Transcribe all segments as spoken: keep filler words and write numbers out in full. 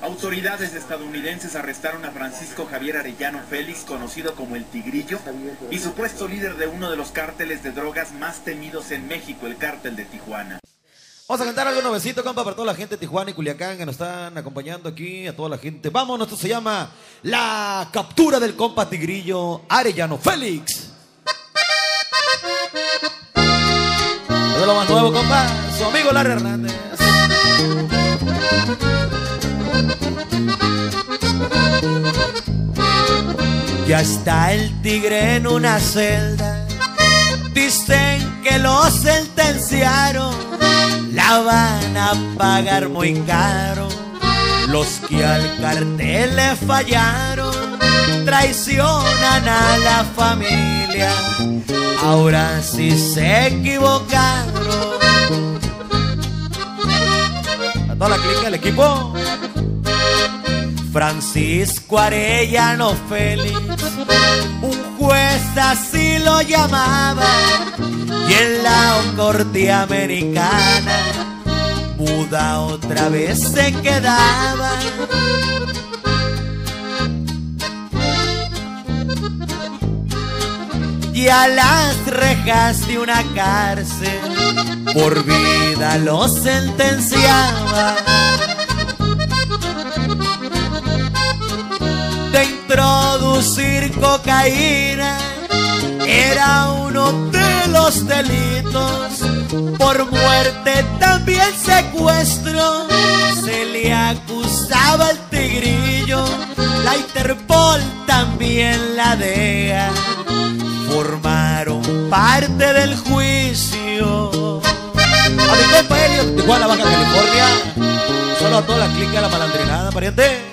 Autoridades estadounidenses arrestaron a Francisco Javier Arellano Félix, conocido como El Tigrillo, y supuesto líder de uno de los cárteles de drogas más temidos en México, el cártel de Tijuana. Vamos a cantar algo nuevecito, compa, para toda la gente de Tijuana y Culiacán que nos están acompañando aquí, a toda la gente. Vámonos, esto se llama La Captura del compa Tigrillo Arellano Félix. Es lo más nuevo, compa, su amigo Larry Hernández. Ya está el tigre en una celda, dicen que lo sentenciaron, la van a pagar muy caro. Los que al cartel le fallaron, traicionan a la familia, ahora sí se equivocaron. A toda la clica del equipo. Francisco Arellano Félix, un juez así lo llamaba, y en la corte americana muda otra vez se quedaba. Y a las rejas de una cárcel por vida lo sentenciaba. De introducir cocaína era uno de los delitos, por muerte también secuestro se le acusaba al Tigrillo, la Interpol también la D E A formaron parte del juicio. A mi compa Elio, Tijuana, Baja California, solo a toda la clica de la malandrinada, pariente.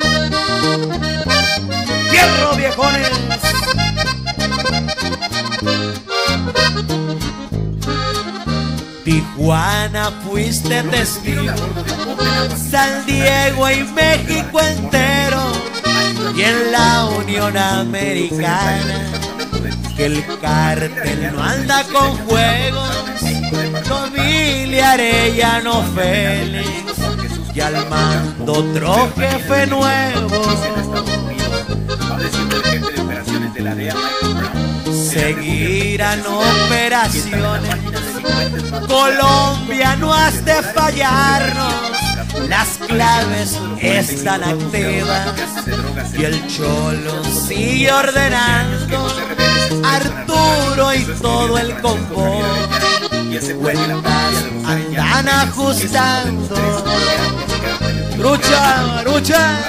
¡Fierro, viejones! Tijuana fuiste testigo, San Diego y México entero, y en la Unión Americana, que el cártel no anda con juegos. Familia Arellano Félix, y al mando otro jefe nuevo. Seguirán operaciones, Colombia no has de fallarnos, las claves están activas y el Cholo sigue ordenando. Arturo y todo el convoy cuentas andan ajustando. ¡Lucha, lucha!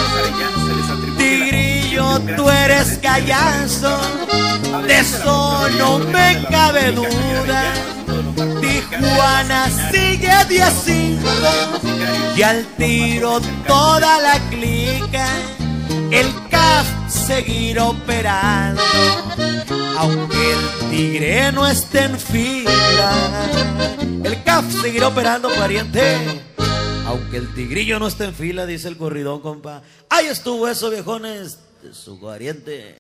Tigrillo, tú eres callazo, de eso no me cabe duda. Tijuana sigue diez cinco y al tiro toda la clica. El C A F seguir operando, aunque el tigre no esté en fila. El C A F seguirá operando, pariente, aunque el tigrillo no esté en fila, dice el corridón, compa. Ahí estuvo eso, viejones, de su pariente.